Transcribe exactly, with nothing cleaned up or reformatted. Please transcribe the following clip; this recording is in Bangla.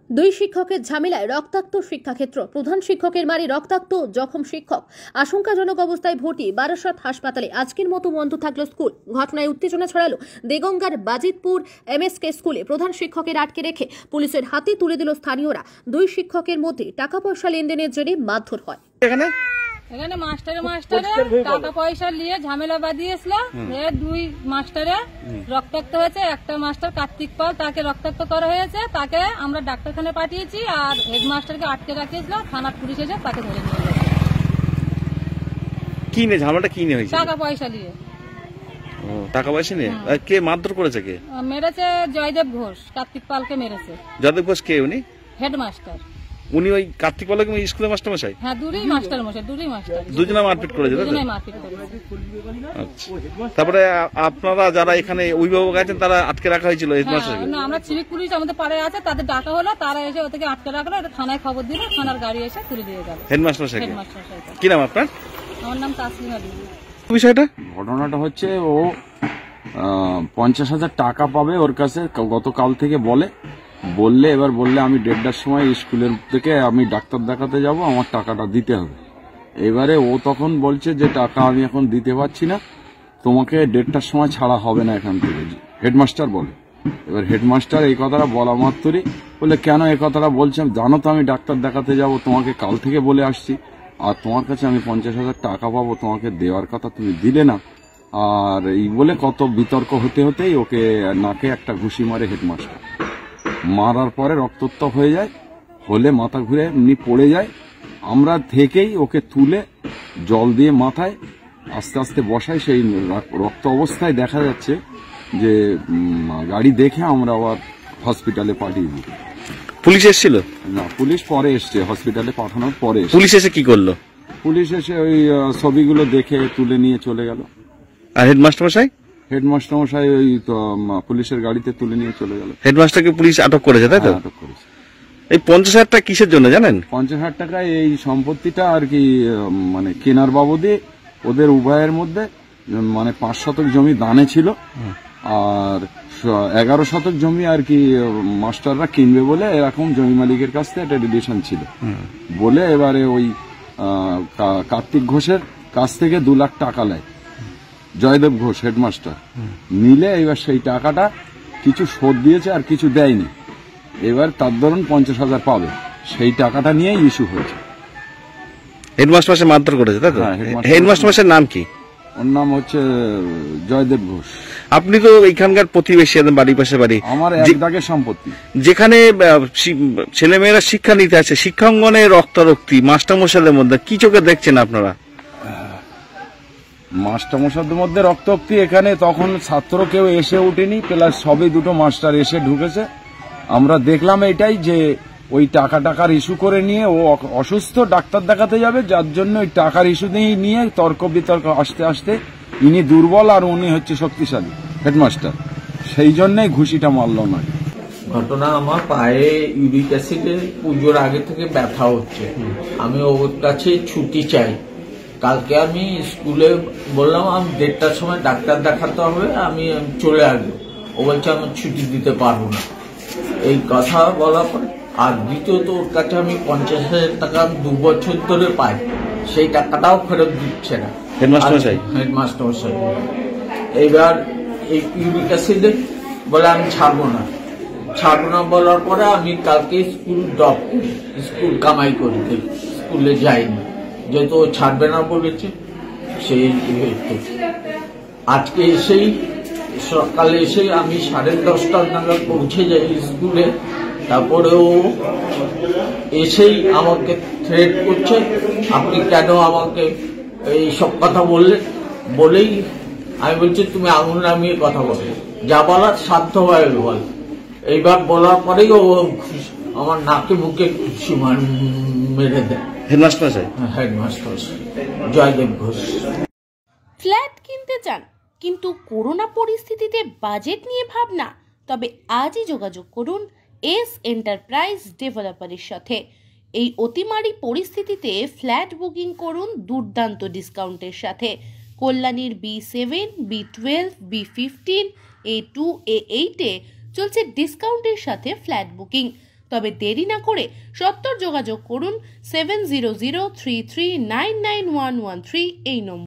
দুই শিক্ষকের ঝামেলায় রক্তাক্ত শিক্ষাক্ষেত্র। প্রধান শিক্ষকের মারে রক্তাক্ত জখম শিক্ষক। আশঙ্কাজনক অবস্থায় ভর্তি বারাসত হাসপাতালে। আজকের মতো বন্ধ থাকলো স্কুল। ঘটনায় উত্তেজনা ছড়ালো দেগঙ্গার বাজিতপুর এমএসকে স্কুলে। প্রধান শিক্ষকের আটকে রেখে পুলিশের হাতে তুলে দিল স্থানীয়রা। দুই শিক্ষকের মধ্যে টাকা পয়সা লেনদেনের জেরে মারধর হয়। এখানে এখানে মাস্টারে মাস্টারে টাকা পয়সা নিয়ে ঝামেলা বাঁধিয়েছিল। দুই মাস্টারে রক্তাক্ত হয়েছে। একটা মাস্টার কার্তিক পাল, তাকে রক্তাক্ত করা হয়েছে। তাকে আমরা ডাক্তারখানায় পাঠিয়েছি। আর হেডমাস্টারকে আটকে রাখিয়েছিল। থানার পুলিশ এসে তাকে ধরে নিয়ে গেছে। কি নিয়ে ঝামেলাটা কি নিয়ে হয়েছে? টাকা পয়সা নিয়ে। ও, টাকা পয়সা নিয়ে? কে মারধর করেছে? কে মেরেছে? জয়দেব ঘোষ কার্তিক পালকে মেরেছে। জয়দেব ঘোষ কে? উনি হেডমাস্টার। উনি ওই কার্তিক পালকে স্কুলের মাস্টার মশাই? হ্যাঁ, দুটোই মাস্টার মশাই, দুটোই মাস্টার। দুজনে মারপিট করেছে? দুজনে মারপিট করেছে। আচ্ছা, তারপরে আপনারা যারা এখানে অভিভাবক আছেন তারা আটকে রাখা হয়েছিল হেডমাস্টারকে? না, আমরা সিভিক পুলিশ আমাদের পাড়ায় আছে, তাদের ডাকা হলো, তারা এসে ওদেরকে আটকে রাখলো। এটা থানায় খবর দিল, থানার গাড়ি এসে তুলে দিয়ে গেল। হেডমাস্টার মশাই? হেডমাস্টার মশাই। কি নাম আপনার? আমার নাম তাসলিমা বিবি। বিষয়টা ঘটনাটা হচ্ছে ও পঞ্চাশ হাজার টাকা পাবে ওর কাছে গতকাল থেকে বলে বললে এবার বললে আমি দেড়টার সময় স্কুলের থেকে আমি ডাক্তার দেখাতে যাব, আমার টাকাটা দিতে হবে। এবারে ও তখন বলছে যে টাকা আমি এখন দিতে পারছি না, তোমাকে দেড়টার সময় ছাড়া হবে না এখান থেকে, হেডমাস্টার বলে। এবার হেডমাস্টার এই কথাটা বলা মাত্রই বলে কেন এই কথাটা বলছেন, জানো তো আমি ডাক্তার দেখাতে যাব, তোমাকে কাল থেকে বলে আসছি, আর তোমার কাছে আমি পঞ্চাশ হাজার টাকা পাবো, তোমাকে দেওয়ার কথা তুমি দিলে না। আর এই বলে কত বিতর্ক হতে হতেই ওকে নাকে একটা ঘুষি মারে হেডমাস্টার। মারার পরে রক্তোত্তপ হয়ে যায়, হলে মাথা ঘুরে এমনি পড়ে যায়। আমরা থেকেই ওকে তুলে জল দিয়ে মাথায় আস্তে আস্তে বসাই। সেই রক্ত অবস্থায় দেখা যাচ্ছে যে গাড়ি দেখে আমরা আবার হসপিটালে পাঠিয়ে দিই। পুলিশ এসেছিল? না, পুলিশ পরে এসছে, হসপিটালে পাঠানোর পরে। পুলিশ এসে কি করলো? পুলিশ এসে ওই ছবিগুলো দেখে তুলে নিয়ে চলে গেল। আর হেডমাস্টার মশাই? হেডমাস্টার মশাই ওই পুলিশের গাড়িতে তুলে নিয়ে চলে গেল। হেডমাস্টারকে পুলিশ আটক করেছে, তাই তো? আটক করেছে। এই পঞ্চাশ হাজার টাকা কিসের জন্য জানেন? পঞ্চাশ হাজার টাকা এই সম্পত্তিটা আর কি মানে কেনার বাবদে ওদের উভয়ের মধ্যে মানে পাঁচ শতক জমি দানে ছিল, আর এগারো শতক জমি আর কি মাস্টাররা কিনবে বলে এরকম জমি মালিকের কাছ থেকে একটা রিলেশন ছিল বলে এবারে ওই কার্তিক ঘোষের কাছ থেকে দু লাখ টাকা নেয় জয়দেব ঘোষ হেডমাস্টার। নিলে এবার সেই টাকাটা কিছু শোধ দিয়েছে আর কিছু দেয়নি। এবার তার ধরুন পঞ্চাশ হাজার পাবে, সেই টাকাটা নিয়েই ইস্যু হয়েছে। হেডমাস্টার মশাই মারধর করেছে, তাই তো? হেডমাস্টার মশাইয়ের নাম কি? ওর নাম হচ্ছে জয়দেব ঘোষ। আপনি তো এখানকার প্রতিবেশী, বাড়ির পাশে বাড়ি। আমার এক দাগের সম্পত্তি। যেখানে ছেলেমেয়েরা শিক্ষা নিতে আছে, শিক্ষাঙ্গনে রক্তারক্তি মাস্টার মশাইদের মধ্যে কি চোখে দেখছেন আপনারা? মাস্টার মশাইদের মধ্যে রক্তারক্তি এখানে তখন ছাত্র কেউ এসে উঠেনি, প্লাস সবই দুটো মাস্টার এসে ঢুকেছে। আমরা দেখলাম এটাই যে ওই টাকা টাকার ইস্যু করে নিয়ে ও অসুস্থ, ডাক্তার দেখাতে যাবে, যার জন্য ওই টাকার ইস্যু নিয়ে তর্ক বিতর্ক আসতে আসতে ইনি দুর্বল আর উনি হচ্ছে শক্তিশালী হেডমাস্টার, সেই জন্যই ঘুষিটা মারল না। ঘটনা, আমার পায়ে ইউরিক অ্যাসিডের পুজোর আগে থেকে ব্যথা হচ্ছে, আমি ওর কাছে ছুটি চাই। কালকে আমি স্কুলে বললাম আমি দেড়টার সময় ডাক্তার দেখাতে হবে, আমি চলে আসবো। ও বলছে আমি ছুটি দিতে পারবো না। এই কথা বলার পর, আর দ্বিতীয়ত ওর কাছে আমি পঞ্চাশ হাজার টাকা দু বছর ধরে পাই, সেই টাকাটাও ফেরত দিচ্ছে না হেডমাস্টার মশাই। এইবার এই ইউরিক অ্যাসিডে বলে আমি ছাড়বো না ছাড়বো না বলার পরে আমি কালকে স্কুল ড্রপ করি, স্কুল কামাই করি, স্কুলে যাইনি, যেহেতু ও ছাড়বে না বলেছে। সেই আজকে এসেই সকালে এসে আমি সাড়ে দশটার নাগাদ পৌঁছে যাই স্কুলে। তারপরে ও এসেই আমাকে থ্রেট করছে, আপনি কেন আমাকে এই সব কথা বললেন। বলেই আমি বলছি তুমি আঙুল নামিয়ে কথা বলো, যা বলার সাধ্য হয় বল। এইবার বলার পরেই ও আমার নাকে বুকে ঘুষি মেরে দেয়। Headmaster headmaster Joydeb Ghosh. Flat কিনতে চান কিন্তু করোনা পরিস্থিতিতে বাজেট নিয়ে ভাবনা? তবে আজই যোগাযোগ করুন এস এন্টারপ্রাইজ ডেভেলপারের সাথে। এই অতিমারি পরিস্থিতিতে ফ্ল্যাট বুকিং করুন দুর্দান্ত ডিসকাউন্টের সাথে। কল্যাণীর B seven, B twelve, B fifteen, A two, A এইটে চলছে ডিসকাউন্টের সাথে ফ্ল্যাট বুকিং। তবে দেরি না করে সত্তর যোগাযোগ করুন seven zero zero three three nine nine one one three এই নম্বর।